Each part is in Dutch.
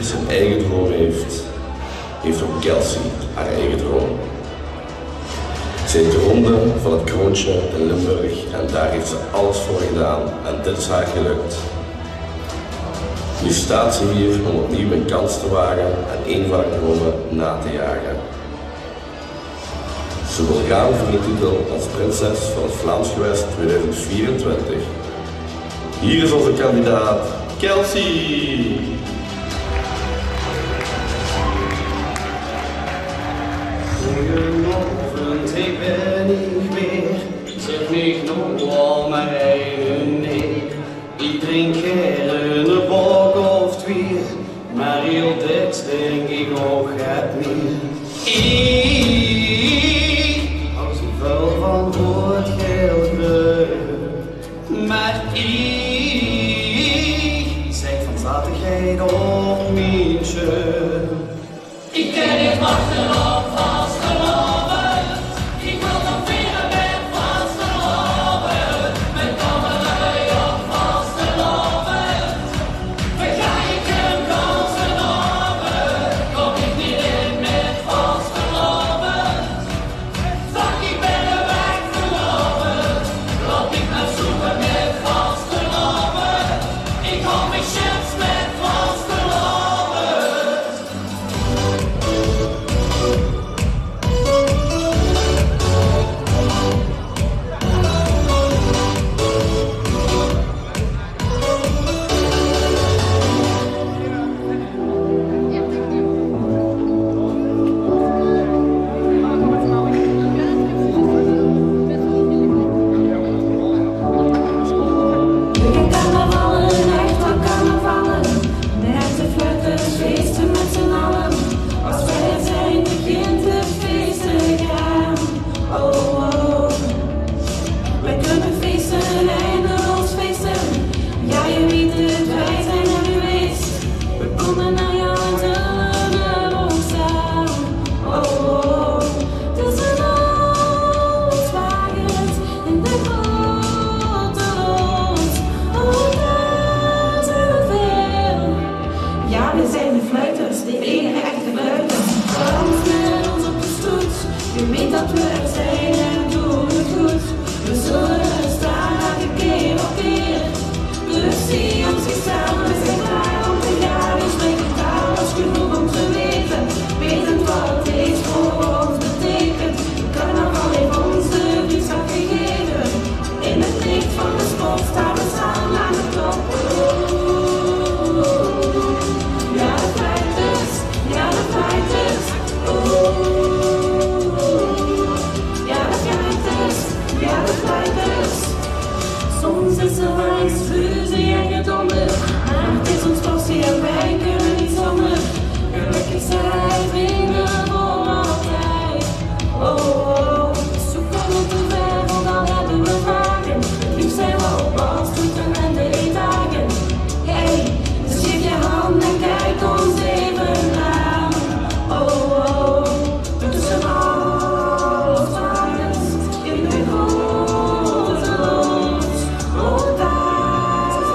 zijn eigen droom heeft, heeft ook Kelsey haar eigen droom. Zij droomde van het kroontje in Limburg en daar heeft ze alles voor gedaan en dit is haar gelukt. Nu staat ze hier om opnieuw een kans te wagen en een van haar dromen na te jagen. Ze wil gaan voor de titel als prinses van het Vlaams Gewest 2024. Hier is onze kandidaat, Kelsey! Goedenavond, ik ben niet weer. Zeg niet nog al mijn eigen neer. Ik drink gerne een bok of twee, maar heel dit denk ik ook het niet. Ik hou zoveel van woord geld maar ik zeg van zatigheid op mientje. Ik ken niet wachten op vastgelopen. Ik wil nog vieren met vastgelopen. Met kamerij op vastgelopen. Verga ik hem kansen over. Kom ik niet in met vastgelopen. Fuck, ik ben er weggelopen. Loop ik naar zoeken met vastgelopen. Ik hou mijn chips met vastgelopen. De enige echte fluiters, dans met ons op de stoet. Je weet dat we er zijn en doen het goed. We zullen er staan elke keer op keer. Dus zie ons niet staan, we zijn klaar om te gaan. We spreken taal als genoeg om te weten. Wetend wat deze voor ons betekent. We carnaval heeft ons de vriendschap gegeven. In het licht van de spot staan we samen aan de top. Soms is er wel eens ruzie en gedonder, maar het is ons passie en wij kunnen niet zonder. Gelukkig zijn vrienden voor altijd. Oh, zoeken we te ver, want dan hebben we vragen. Nu zijn we op afstoeten en de eetdagen. Hey, dus geef je hand en kijk ons even aan. Oh, tussen alles wagens in de grote loods. Oh, daar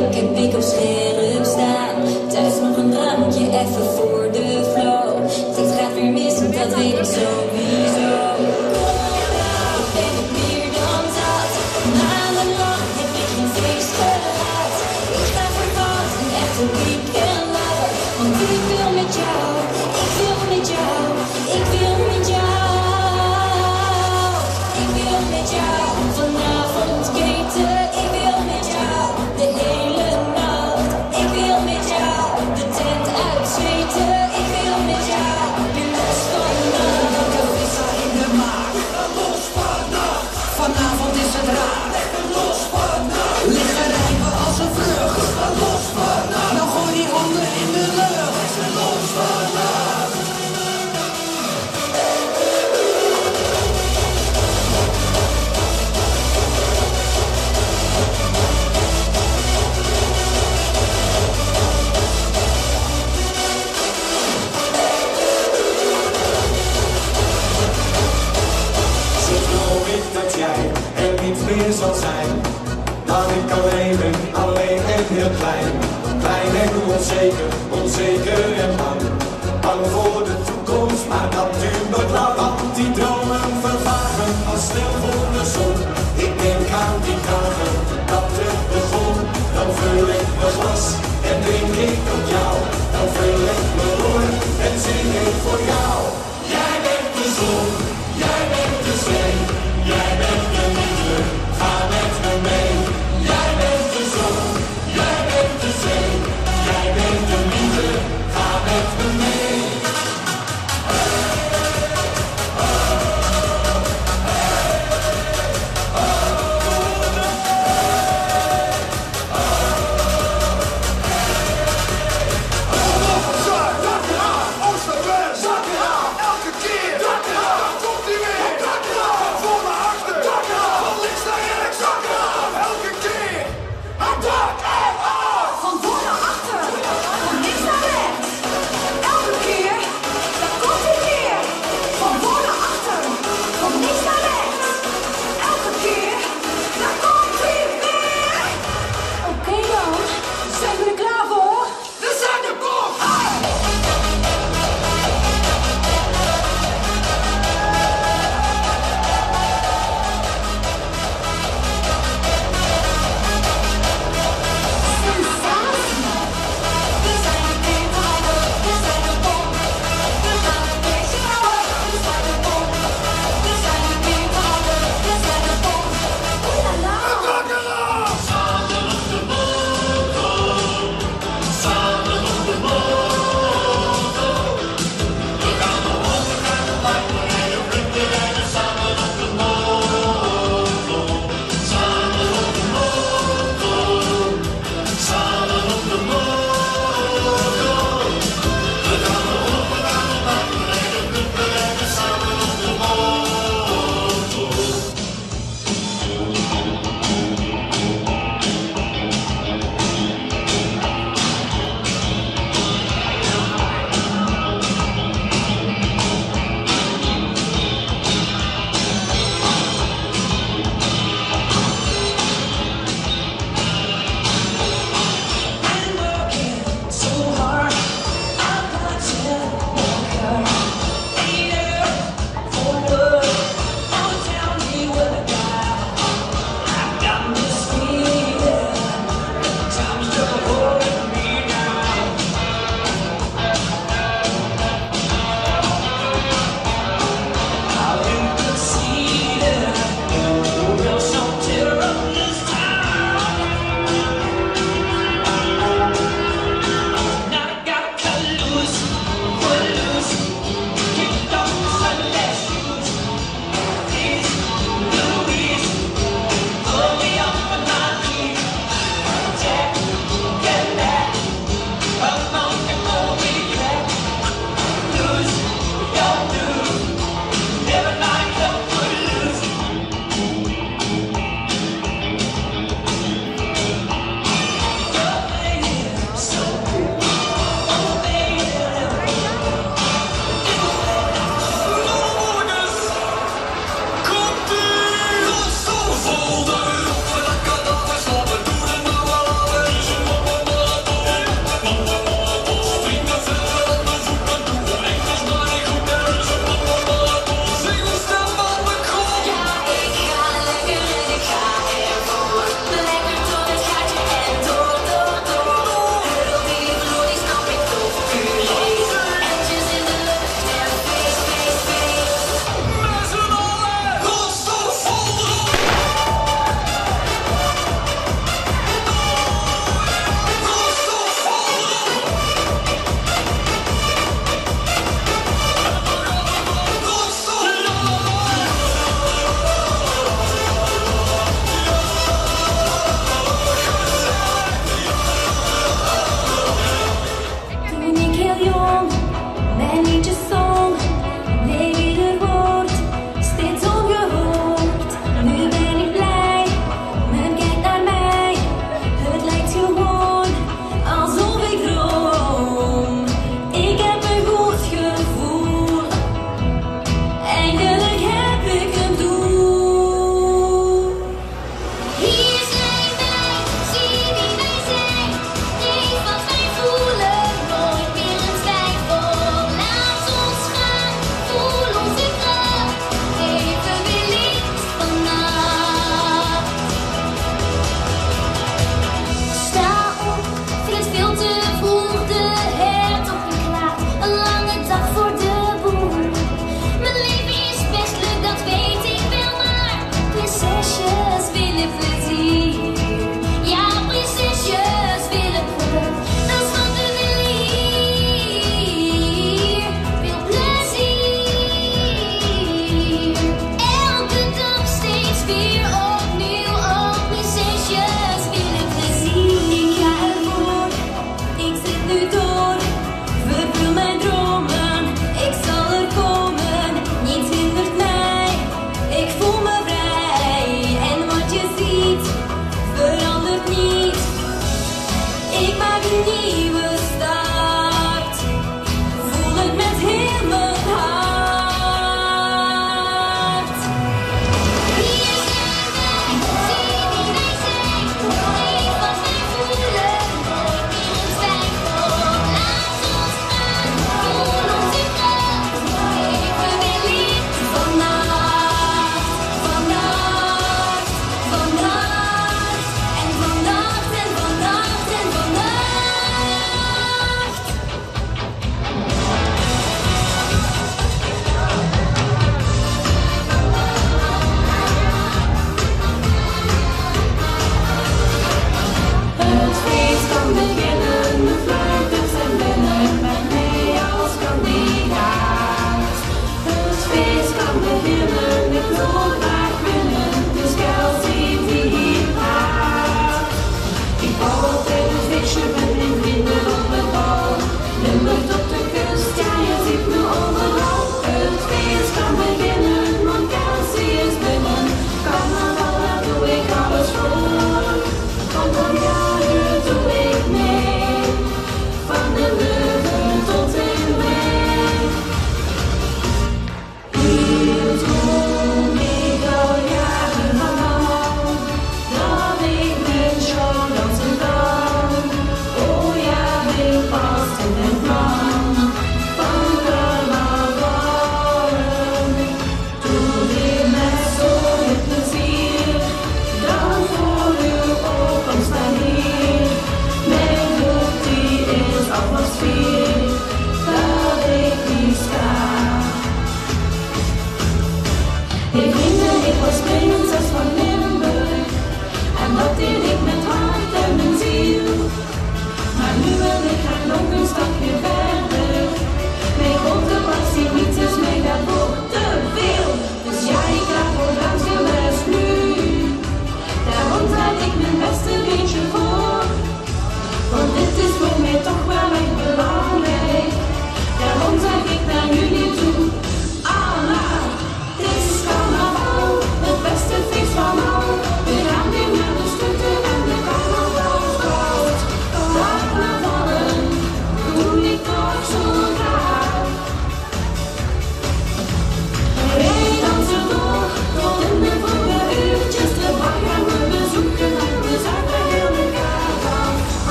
Ik heb ik op scherp staan. Thuis nog een drankje, even voor de flow. Dit gaat weer mis, dat weet ik sowieso. Ik ben het meer dan zat. Maandenlang heb ik geen feest gehad. Ik ga voor wat, een echte weekendlover. Want ik wil met jou, ik wil met jou, ik wil met jou. Ik wil met jou vanavond keten. Ik wil met jou de hele nacht. Ik wil met jou de tent uitzweten. Ik wil met jou weer los vannacht. Visser in de maag, los vannacht. Vanavond is het raar, lekker los vannacht. Liggen rijpen als een vlucht, los vannacht. Dan gooi die handen in de lucht, los vannacht. Zeg nou ik dat jij er niet meer zal zijn. Dat ik alleen ben, alleen en heel klein. Klein en onzeker, onzeker en bang. Bang voor de toekomst, maar dat duurt nooit lang. Want die dromen vervagen als stil voor de zon. Ik denk aan die dagen dat het begon. Dan vul ik mijn glas en drink ik op jou. Dan vul ik mijn oor en zing ik voor jou. Jij bent de zon, jij bent de zee. Jij bent de liefde, ga met me mee. Jij bent de zon, jij bent de zee. Jij bent de liefde, ga met me mee.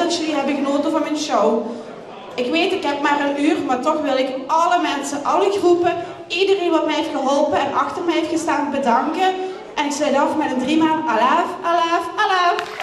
dat jullie hebben genoten van mijn show. Ik weet, ik heb maar een uur, maar toch wil ik alle mensen, alle groepen, iedereen wat mij heeft geholpen en achter mij heeft gestaan bedanken. En ik sluit af met een 3 maal alaf, alaf, alaf.